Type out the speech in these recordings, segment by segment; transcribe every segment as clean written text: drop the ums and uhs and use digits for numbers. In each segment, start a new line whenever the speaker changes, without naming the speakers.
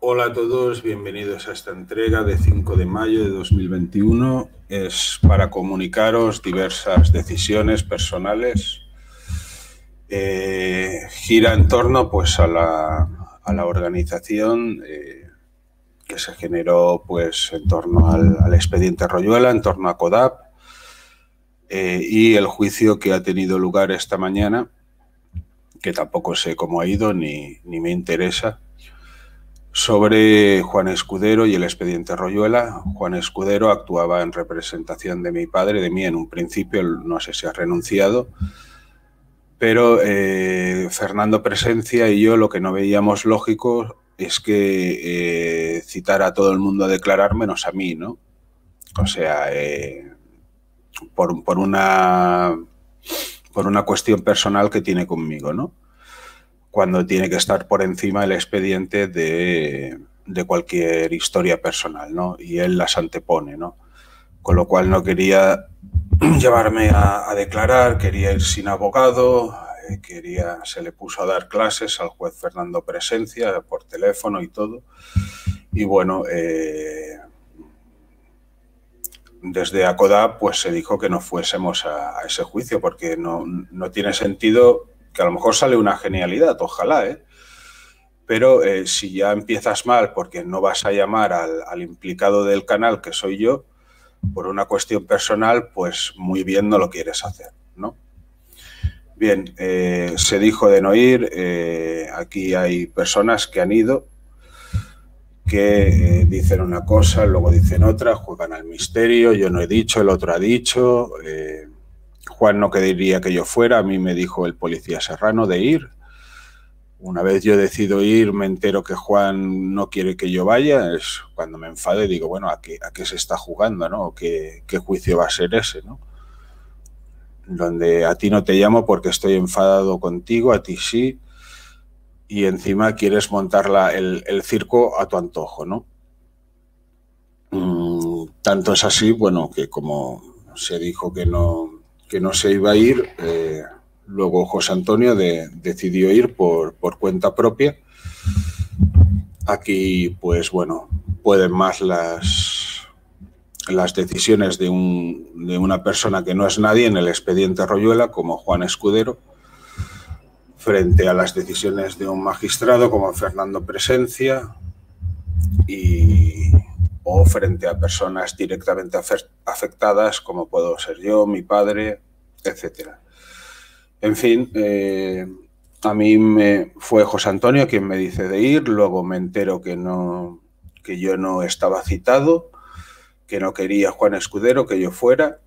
Hola a todos, bienvenidos a esta entrega de 5 de mayo de 2021. Es para comunicaros diversas decisiones personales. Gira en torno pues, a la organización que se generó pues, en torno al expediente Royuela, en torno a CODAP, y el juicio que ha tenido lugar esta mañana, que tampoco sé cómo ha ido ni me interesa, sobre Juan Escudero y el expediente Royuela. Juan Escudero actuaba en representación de mi padre, de mí en un principio, no sé si ha renunciado, pero Fernando Presencia y yo lo que no veíamos lógico es que citara a todo el mundo a declarar menos a mí, ¿no? O sea, por una cuestión personal que tiene conmigo, ¿no? Cuando tiene que estar por encima el expediente de cualquier historia personal, ¿no? Y él las antepone, ¿no? Con lo cual no quería llevarme a declarar, quería ir sin abogado, se le puso a dar clases al juez Fernando Presencia por teléfono y todo. Y bueno, desde ACODAP pues se dijo que no fuésemos a ese juicio porque no tiene sentido, que a lo mejor sale una genialidad, ojalá, pero si ya empiezas mal porque no vas a llamar al implicado del canal, que soy yo, por una cuestión personal, pues muy bien no lo quieres hacer, ¿no? Bien, se dijo de no ir, aquí hay personas que han ido, que dicen una cosa, luego dicen otra, juegan al misterio, yo no he dicho, el otro ha dicho, Juan no quería que yo fuera, a mí me dijo el policía Serrano de ir. Una vez yo decido ir, me entero que Juan no quiere que yo vaya, es cuando me enfado y digo, bueno, ¿a qué se está jugando, no? ¿Qué juicio va a ser ese, no? Donde a ti no te llamo porque estoy enfadado contigo, a ti sí, y encima quieres montar el circo a tu antojo, ¿no? Tanto es así, bueno, que como se dijo que no se iba a ir, luego José Antonio decidió ir por cuenta propia. Aquí, pues bueno, pueden más las decisiones de una persona que no es nadie en el expediente Royuela, como Juan Escudero, frente a las decisiones de un magistrado como Fernando Presencia o frente a personas directamente afectadas como puedo ser yo, mi padre, etc. En fin, a mí fue José Antonio quien me dice de ir, luego me entero que yo no estaba citado, que no quería Juan Escudero que yo fuera,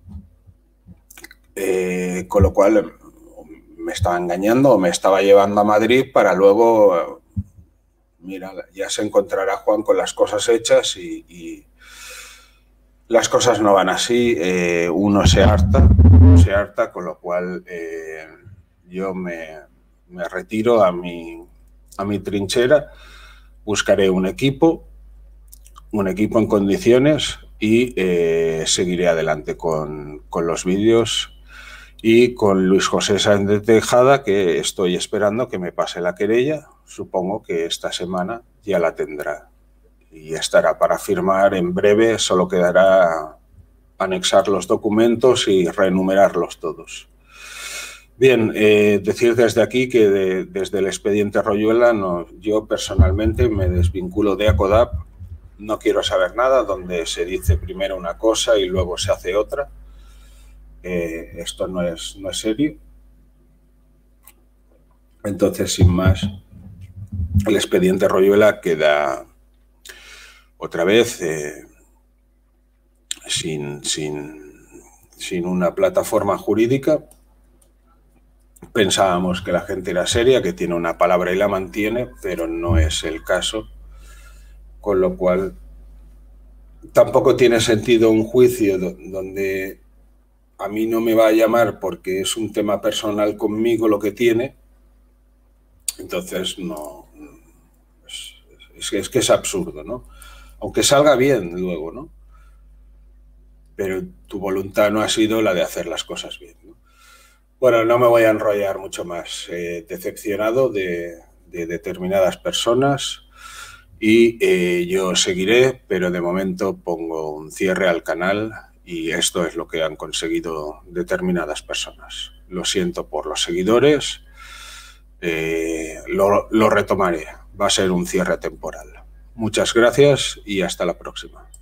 con lo cual me estaba engañando o me estaba llevando a Madrid para luego, mira, ya se encontrará Juan con las cosas hechas y las cosas no van así, uno se harta, con lo cual yo me retiro a mi trinchera, buscaré un equipo en condiciones y seguiré adelante con los vídeos y con Luis José Sáenz de Tejada, que estoy esperando que me pase la querella. Supongo que esta semana ya la tendrá y estará para firmar en breve. Solo quedará anexar los documentos y reenumerarlos todos. Bien, decir desde aquí que desde el expediente Royuela yo personalmente me desvinculo de ACODAP. No quiero saber nada donde se dice primero una cosa y luego se hace otra. Esto no es serio. Entonces, sin más, el expediente Royuela queda otra vez sin una plataforma jurídica. Pensábamos que la gente era seria, que tiene una palabra y la mantiene, pero no es el caso. Con lo cual, tampoco tiene sentido un juicio donde a mí no me va a llamar porque es un tema personal conmigo lo que tiene. Entonces, no, es que es absurdo, ¿no? Aunque salga bien luego, ¿no? Pero tu voluntad no ha sido la de hacer las cosas bien, ¿no? Bueno, no me voy a enrollar mucho más. Decepcionado de determinadas personas y yo seguiré, pero de momento pongo un cierre al canal y esto es lo que han conseguido determinadas personas. Lo siento por los seguidores, lo retomaré. Va a ser un cierre temporal. Muchas gracias y hasta la próxima.